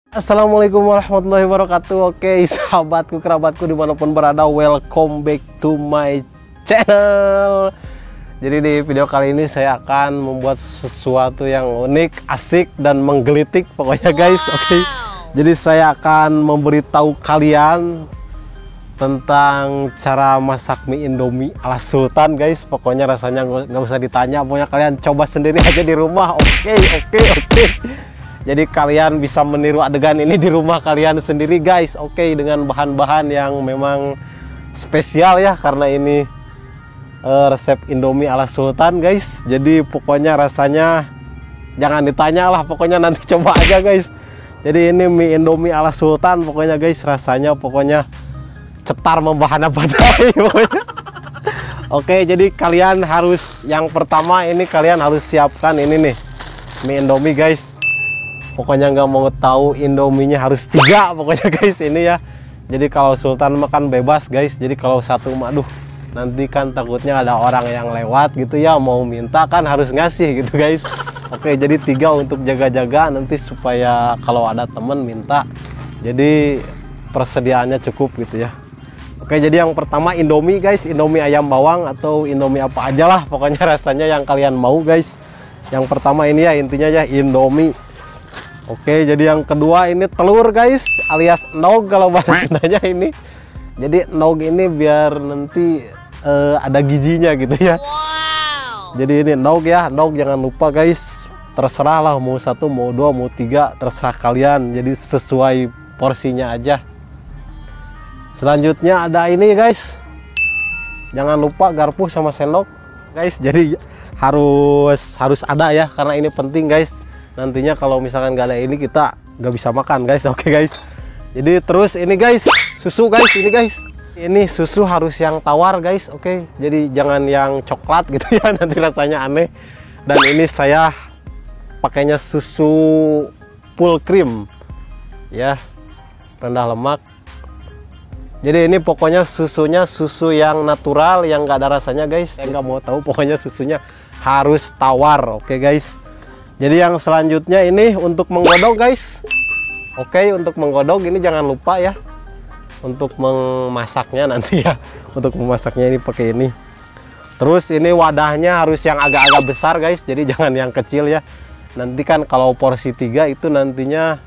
Assalamualaikum warahmatullahi wabarakatuh. Oke, sahabatku, kerabatku dimanapun berada, welcome back to my channel. Jadi di video kali ini saya akan membuat sesuatu yang unik, asik, dan menggelitik pokoknya guys. Oke, jadi saya akan memberitahu kalian tentang cara masak mie Indomie ala Sultan guys. Pokoknya rasanya nggak usah ditanya, pokoknya kalian coba sendiri aja di rumah. Oke. Jadi kalian bisa meniru adegan ini di rumah kalian sendiri guys. Oke, dengan bahan-bahan yang memang spesial ya, karena ini resep Indomie ala Sultan guys. Jadi pokoknya rasanya jangan ditanya lah, pokoknya nanti coba aja guys. Jadi ini mie Indomie ala Sultan pokoknya guys, rasanya pokoknya cetar membahana badai pokoknya. Oke, jadi kalian harus, yang pertama ini kalian harus siapkan ini nih, mie Indomie guys. Pokoknya nggak mau tahu, Indominya harus 3 pokoknya guys ini ya. Jadi kalau Sultan makan bebas guys. Jadi kalau satu, aduh, nanti kan takutnya ada orang yang lewat gitu ya, mau minta kan harus ngasih gitu guys. Oke, jadi 3 untuk jaga-jaga nanti supaya kalau ada temen minta, jadi persediaannya cukup gitu ya. Oke, jadi yang pertama Indomie guys, Indomie ayam bawang atau Indomie apa aja lah, pokoknya rasanya yang kalian mau guys. Yang pertama ini ya, intinya ya Indomie. Oke, jadi yang kedua ini telur guys, alias nog kalau bahasa Sundanya ini. Jadi nog ini biar nanti ada gizinya gitu ya. Jadi ini nog ya, nog jangan lupa guys. Terserah lah, mau 1, mau 2, mau 3, terserah kalian. Jadi sesuai porsinya aja. Selanjutnya ada ini guys, jangan lupa garpu sama sendok guys. Jadi harus ada ya, karena ini penting guys. Nantinya kalau misalkan nggak ada ini kita nggak bisa makan guys. Oke guys, jadi terus ini guys, susu guys, ini susu harus yang tawar guys. Oke, jadi jangan yang coklat gitu ya, nanti rasanya aneh. Dan ini saya pakainya susu full cream ya, rendah lemak. Jadi ini pokoknya susunya susu yang natural, yang nggak ada rasanya guys. Saya nggak mau tahu, pokoknya susunya harus tawar. Oke guys, jadi yang selanjutnya ini untuk menggodok guys. Oke, untuk menggodok ini jangan lupa ya, untuk memasaknya nanti ya. Untuk memasaknya ini pakai ini. Terus ini wadahnya harus yang agak-agak besar guys, jadi jangan yang kecil ya. Nanti kan kalau porsi 3 itu nantinya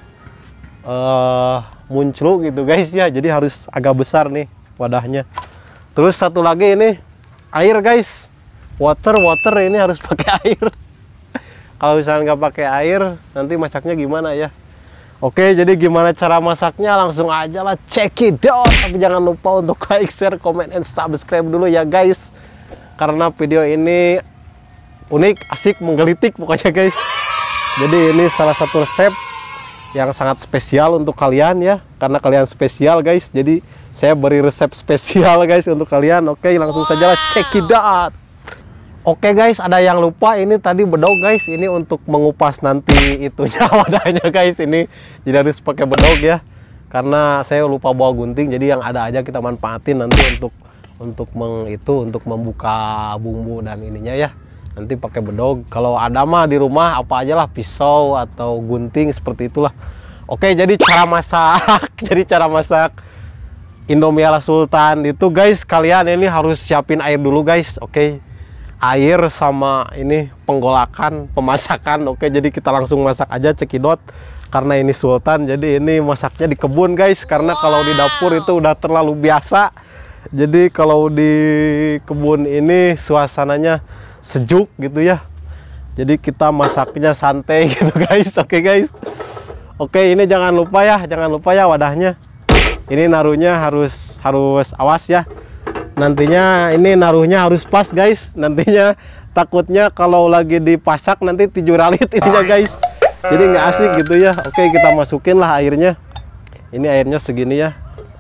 muncul gitu guys ya, jadi harus agak besar nih wadahnya. Terus satu lagi ini air guys, water ini harus pakai air. Kalau misalnya nggak pakai air, nanti masaknya gimana ya? Oke, jadi gimana cara masaknya? Langsung aja lah, check it out. Tapi jangan lupa untuk like, share, comment, and subscribe dulu ya guys. Karena video ini unik, asik, menggelitik pokoknya guys. Jadi ini salah satu resep yang sangat spesial untuk kalian ya. Karena kalian spesial guys, jadi saya beri resep spesial guys untuk kalian. Oke, langsung saja lah, check it out. Oke guys, ada yang lupa, ini tadi bedog guys, ini untuk mengupas nanti itunya wadahnya guys. Ini jadi harus pakai bedog ya, karena saya lupa bawa gunting. Jadi yang ada aja kita manfaatin nanti untuk membuka bumbu dan ininya ya. Nanti pakai bedog. Kalau ada mah di rumah apa aja lah, pisau atau gunting seperti itulah. Oke, jadi cara masak cara masak Indomie ala Sultan itu guys, kalian ini harus siapin air dulu guys. Oke, air sama ini penggolakan, pemasakan. Oke, jadi kita langsung masak aja, cekidot. Karena ini Sultan, jadi ini masaknya di kebun guys. Karena kalau di dapur itu udah terlalu biasa. Jadi kalau di kebun ini suasananya sejuk gitu ya. Jadi kita masaknya santai gitu guys. Oke guys. Oke, ini jangan lupa ya wadahnya. Ini naruhnya harus awas ya. Nantinya ini naruhnya harus pas guys. Nantinya takutnya kalau lagi dipasak nanti 7 ralit ininya guys. Jadi nggak asik gitu ya. Oke, kita masukin lah airnya. Ini airnya segini ya.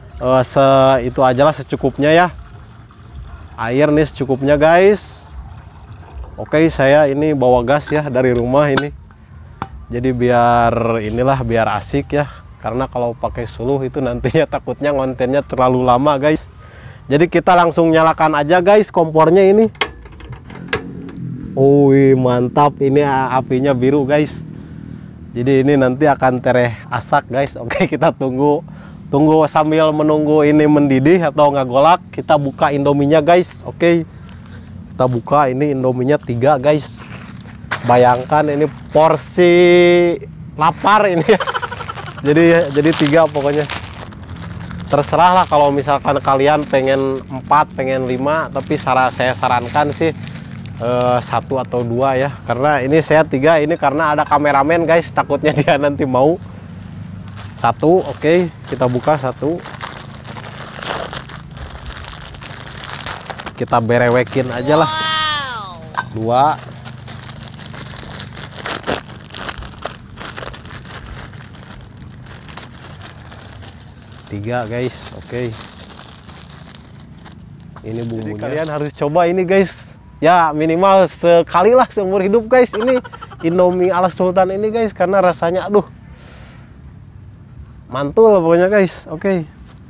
Itu aja lah, secukupnya ya. Air nih secukupnya guys. Oke, saya ini bawa gas ya dari rumah ini. Jadi biar asik ya. Karena kalau pakai suluh itu nantinya takutnya ngontennya terlalu lama guys. Jadi kita langsung nyalakan aja guys kompornya ini. Wih, mantap, ini apinya biru guys. Jadi ini nanti akan tereh asak guys. Oke, kita tunggu sambil menunggu ini mendidih atau nggak golak, kita buka indominya guys. Oke, kita buka ini indominya 3 guys. Bayangkan ini porsi lapar ini ya. Jadi 3 pokoknya. Terserah lah kalau misalkan kalian pengen 4, pengen 5, tapi saya sarankan sih 1 atau 2 ya, karena ini saya 3 ini karena ada kameramen guys, takutnya dia nanti mau 1. Oke, kita buka 1, kita berewekin aja lah. 2, 3 guys. Oke, ini bumbunya. Jadi kalian harus coba ini guys ya, minimal sekali lah seumur hidup guys, ini Indomie ala Sultan ini guys, karena rasanya aduh mantul pokoknya guys. Oke.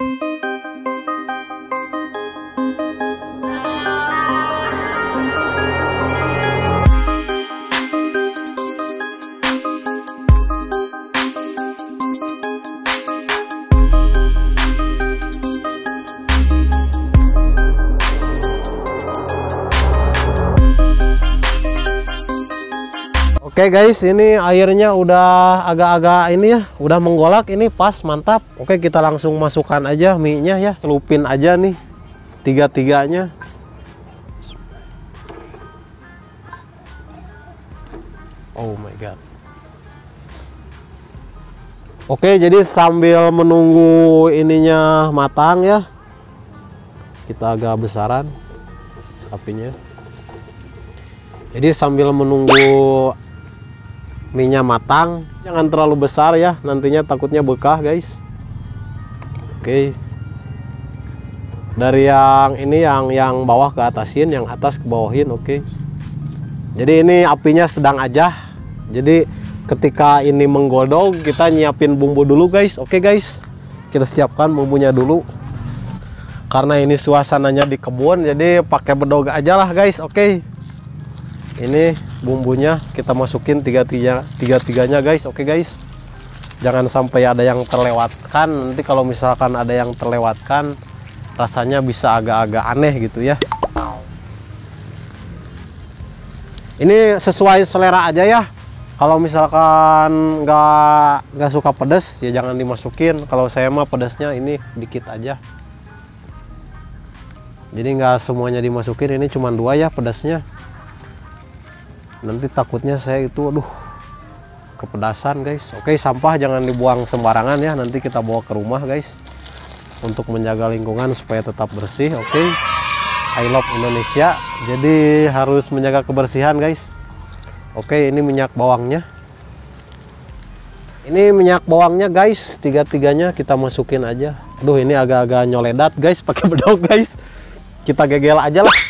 Oke guys, ini airnya udah agak-agak ini ya, udah menggolak, ini pas, mantap. Oke, kita langsung masukkan aja mie-nya ya, celupin aja nih 3-3-nya. Oh my god. Oke, jadi sambil menunggu ininya matang ya, kita agak besaran apinya. Jadi sambil menunggu mie-nya matang, jangan terlalu besar ya, nantinya takutnya bekah guys. Oke, dari yang ini yang bawah ke atasin, yang atas ke bawahin. Oke, jadi ini apinya sedang aja, jadi ketika ini menggodok kita nyiapin bumbu dulu guys. Oke guys, kita siapkan bumbunya dulu, karena ini suasananya di kebun, jadi pakai bedog aja lah guys. Oke, ini bumbunya kita masukin 3-3-nya guys. Oke guys, jangan sampai ada yang terlewatkan, nanti kalau misalkan ada yang terlewatkan rasanya bisa agak-agak aneh gitu ya. Ini sesuai selera aja ya, kalau misalkan nggak suka pedas ya jangan dimasukin. Kalau saya mah pedasnya ini dikit aja, jadi nggak semuanya dimasukin, ini cuma 2 ya pedasnya. Nanti takutnya saya itu aduh kepedasan guys. Oke, sampah jangan dibuang sembarangan ya, nanti kita bawa ke rumah guys, untuk menjaga lingkungan supaya tetap bersih. Oke, I love Indonesia, jadi harus menjaga kebersihan guys. Oke, ini minyak bawangnya, guys, 3-3-nya kita masukin aja. Aduh, ini agak-agak nyoledat guys pakai bedog guys, kita gegel aja lah.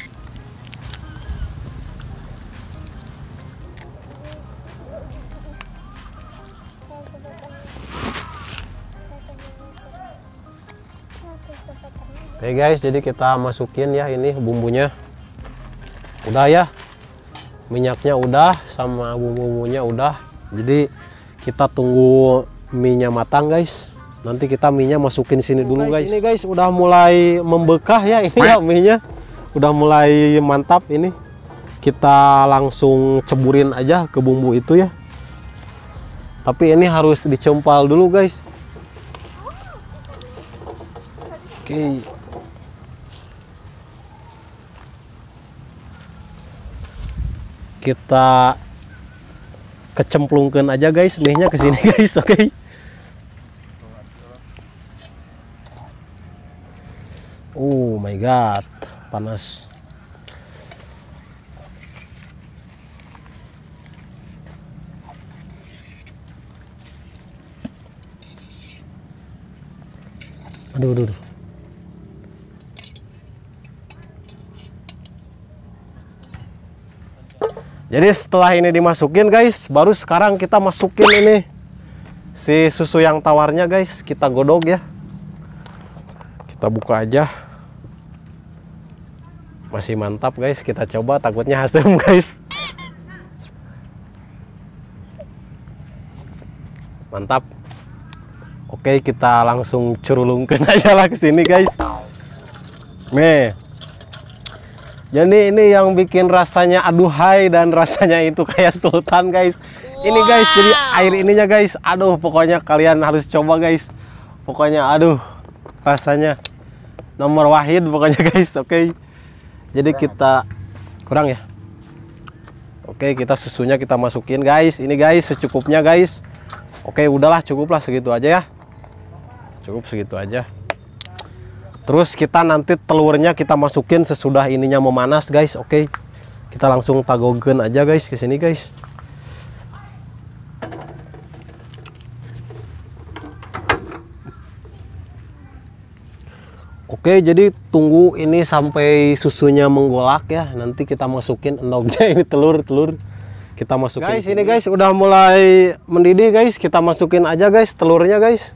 Oke guys, jadi kita masukin ya ini bumbunya. Udah ya, minyaknya udah sama bumbu-bumbunya udah. Jadi kita tunggu mie-nya matang guys. Nanti kita mie-nya masukin sini dulu guys. Ini guys udah mulai membekah ya ini ya, mie-nya udah mulai mantap ini. Kita langsung ceburin aja ke bumbu itu ya. Tapi ini harus dicempal dulu guys. Oke. Kita kecemplungkan aja guys mie-nya ke sini guys. Oke. Oh my god, panas. Aduh. Jadi setelah ini dimasukin guys, baru sekarang kita masukin ini si susu yang tawarnya guys, kita godok ya. Kita buka aja. Masih mantap guys, kita coba, takutnya asam guys. Mantap. Oke, kita langsung curulungkan aja lah ke sini guys. Nih. Jadi ini yang bikin rasanya aduhai dan rasanya itu kayak sultan guys. Ini guys, jadi air ininya guys. Aduh, pokoknya kalian harus coba guys. Pokoknya aduh, rasanya nomor wahid pokoknya guys. Oke. Jadi kita kurang ya. Oke, kita susunya kita masukin guys. Ini guys secukupnya guys. Oke, udahlah cukuplah segitu aja ya. Cukup segitu aja. Terus kita nanti telurnya kita masukin sesudah ininya memanas guys. Oke. Kita langsung tagogen aja guys ke sini guys. Oke, jadi tunggu ini sampai susunya menggolak ya. Nanti kita masukin endognya ini telur kita masukin. Guys, ini guys udah mulai mendidih guys. Kita masukin aja guys telurnya guys.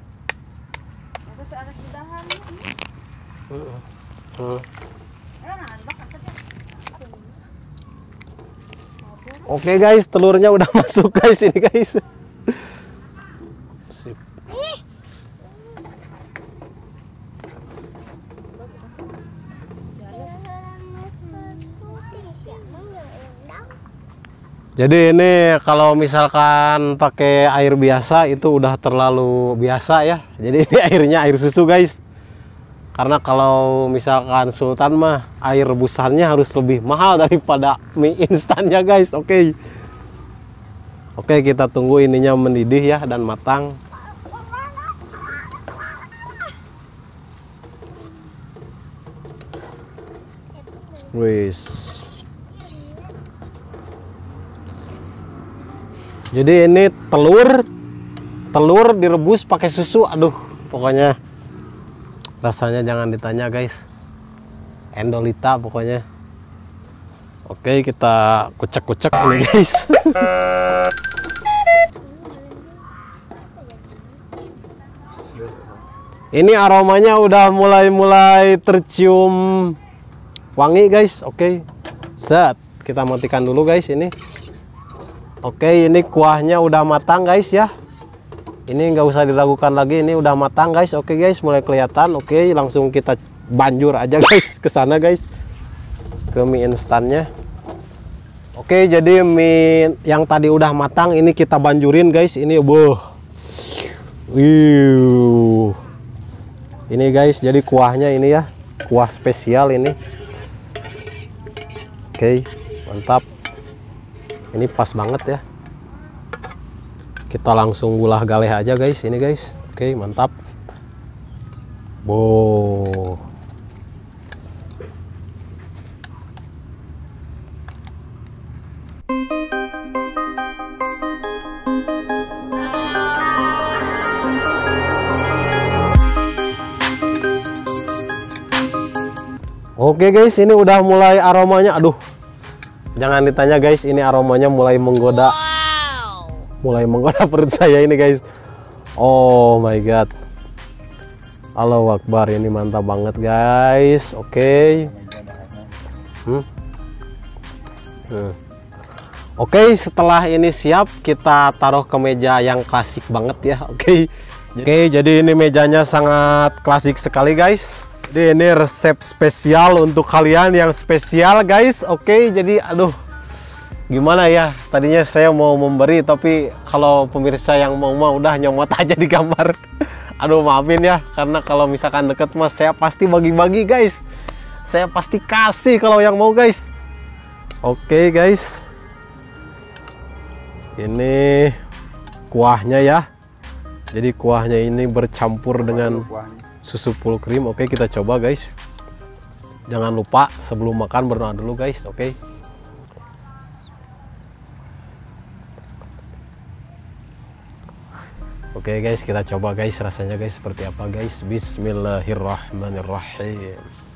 Oke guys, telurnya udah masuk guys ini guys. Sip. Jadi ini kalau misalkan pakai air biasa itu udah terlalu biasa ya. Jadi ini airnya air susu guys. Karena kalau misalkan sultan mah air rebusannya harus lebih mahal daripada mie instannya guys. Oke. Oke, kita tunggu ininya mendidih ya dan matang. Wis. Jadi ini telur direbus pakai susu. Aduh, pokoknya rasanya jangan ditanya guys. Endolita pokoknya. Oke, kita kucek-kucek ini guys. Ini aromanya udah mulai tercium wangi guys. Oke. Set, kita matikan dulu guys ini. Oke, ini kuahnya udah matang guys ya. Ini nggak usah diragukan lagi, ini udah matang guys. Oke guys, mulai kelihatan. Oke, langsung kita banjur aja guys ke sana guys, ke mie instannya. Oke, jadi mie yang tadi udah matang ini kita banjurin guys. Ini ini guys, jadi kuahnya ini ya, kuah spesial ini. Oke, mantap. Ini pas banget ya. Kita langsung gulah galeh aja guys ini guys. Oke, mantap. Oke guys, ini udah mulai aromanya. Aduh, jangan ditanya guys, ini aromanya mulai menggoda. Mulai menggoda perut saya ini guys. Oh my god. Allahu Akbar, ini mantap banget guys. Oke. Oke, setelah ini siap kita taruh ke meja yang klasik banget ya. Oke. Oke, jadi ini mejanya sangat klasik sekali guys. Jadi ini resep spesial untuk kalian yang spesial guys. Oke, jadi aduh, gimana ya, tadinya saya mau memberi tapi kalau pemirsa yang mau udah nyomot aja di gambar. Aduh, maafin ya, karena kalau misalkan deket mas saya pasti bagi-bagi guys. Saya pasti kasih kalau yang mau guys. Oke guys, ini kuahnya ya. Jadi kuahnya ini bercampur dengan susu full cream. Oke, kita coba guys. Jangan lupa sebelum makan berdoa dulu guys. Oke. Oke guys, kita coba guys rasanya guys seperti apa guys. Bismillahirrahmanirrahim.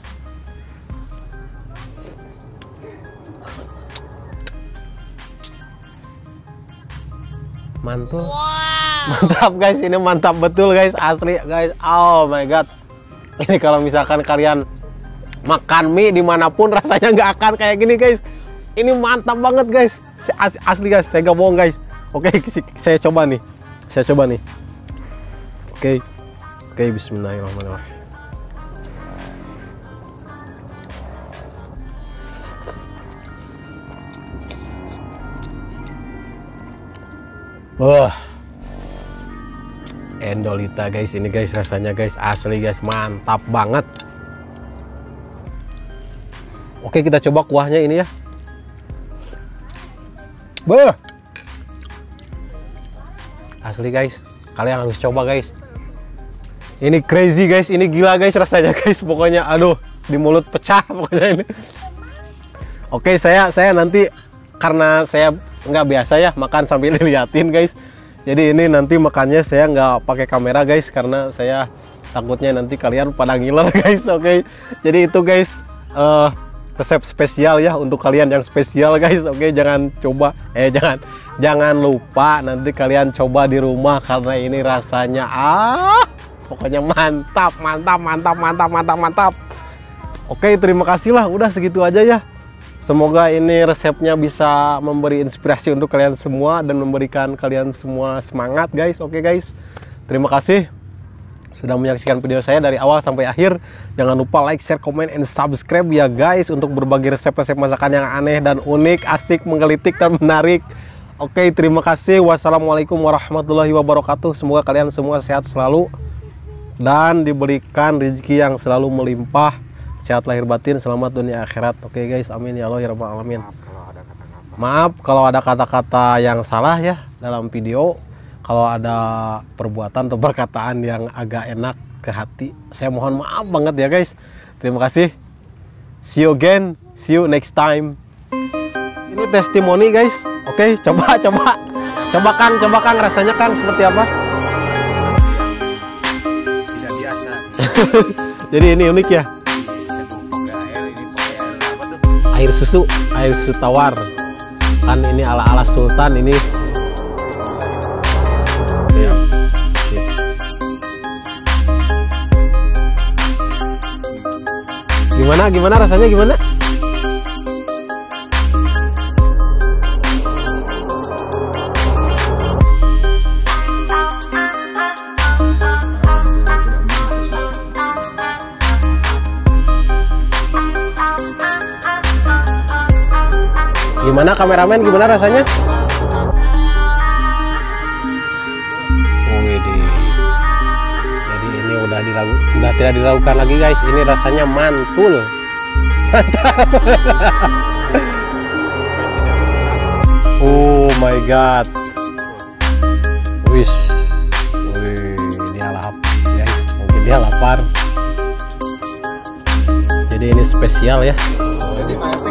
Mantul. Mantap guys, ini mantap betul guys, asli guys. Oh my god. Ini kalau misalkan kalian makan mie dimanapun rasanya nggak akan kayak gini guys. Ini mantap banget guys. Asli guys, saya nggak bohong guys. Oke, saya coba nih. Saya coba nih. Oke, bismillahirrahmanirrahim. Wah, Endolita guys, ini guys rasanya guys, asli guys, mantap banget. Oke, kita coba kuahnya ini ya. Wah, asli guys, kalian harus coba guys. Ini crazy guys, ini gila guys rasanya guys, pokoknya aduh, di mulut pecah pokoknya ini. Oke, saya nanti karena saya nggak biasa ya makan sambil diliatin guys, jadi ini nanti makannya saya nggak pakai kamera guys, karena saya takutnya nanti kalian pada ngiler guys. Oke, jadi itu guys resep spesial ya untuk kalian yang spesial guys. Oke, jangan lupa nanti kalian coba di rumah, karena ini rasanya pokoknya mantap. Oke, terima kasih lah, udah segitu aja ya. Semoga ini resepnya bisa memberi inspirasi untuk kalian semua dan memberikan kalian semua semangat guys. Oke guys, terima kasih sudah menyaksikan video saya dari awal sampai akhir. Jangan lupa like, share, comment, and subscribe ya guys, untuk berbagi resep-resep masakan yang aneh dan unik, asik, menggelitik, dan menarik. Oke, terima kasih. Wassalamualaikum warahmatullahi wabarakatuh. Semoga kalian semua sehat selalu dan diberikan rezeki yang selalu melimpah, sehat lahir batin, selamat dunia akhirat. Oke guys, amin ya Allah ya rabbal alamin. Maaf kalau ada kata-kata yang salah ya dalam video. Kalau ada perbuatan atau perkataan yang agak enak ke hati, saya mohon maaf banget ya guys. Terima kasih. See you again, see you next time. Ini testimoni guys. Oke, coba Kang rasanya Kang seperti apa? Tidak biasa. Jadi ini unik ya. Air susu tawar kan, ini ala sultan ini ya. Gimana rasanya gimana? Gimana kameramen, gimana rasanya? Jadi ini udah tidak diragukan lagi guys, ini rasanya mantul. Mantap. Oh my god. Wih, dia lapar guys, mungkin dia lapar. Jadi ini spesial ya.